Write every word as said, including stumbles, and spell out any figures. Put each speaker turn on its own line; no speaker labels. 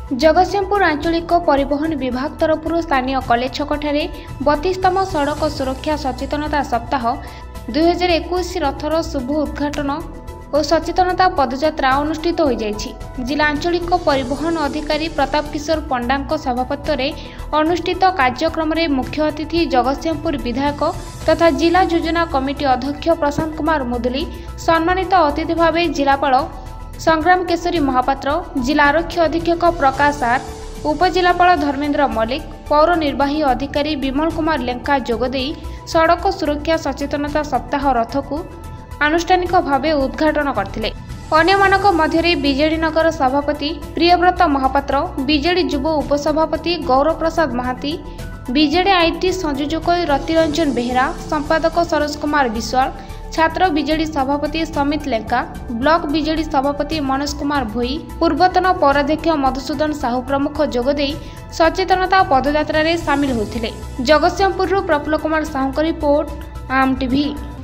जगतसिंहपुर आंचलिक परिवहन विभाग तरफ स्थानीय कॉलेज छकठारे बत्तीसतम सड़क सुरक्षा सचेतनता सप्ताह दुई हजार इक्कीस रथर शुभ उद्घाटन और सचेतनता पदयात्रा अनुष्ठित हो जाइछि। जिला आंचलिक परिवहन अधिकारी प्रताप किशोर पंडा सभापत्व में अनुष्ठित कार्यक्रम में मुख्य अतिथि जगतसिंहपुर विधायक तथा जिला योजना कमिटी अध्यक्ष प्रशांत कुमार मुदुली, सम्मानित अतिथि भाव जिलापाल संग्राम केशरी महापात्र, जिला आरक्षी अधीक्षक प्रकाश आर, उपजिलापाल धर्मेन्द्र मल्लिक, पौर निर्वाही अधिकारी विमल कुमार लेंका जोगदे सड़क सुरक्षा सचेतनता सप्ताह रथ को आनुष्ठानिक भावे उद्घाटन करथिले। अन्यमानक मध्यरे बीजेडी नगर सभापति प्रियव्रत महापात्र, बीजेडी युव उपसभापति गौरव प्रसाद महाती, बीजेडी आईटी संयोजक रतिरंजन बेहेरा, संपादक सरोज कुमार विश्वाल, छात्र बीजेडी सभापति समित लेंका, ब्लॉक बीजेडी सभापति मनोज कुमार भोई, पूर्वतन पौराध्यक्ष मधुसूदन साहू प्रमुख जोगदे सचेतनता पदयात्रा रे शामिल होथिले। Jagatsinghpur Prafulla Kumar Sahu report, Ama TV.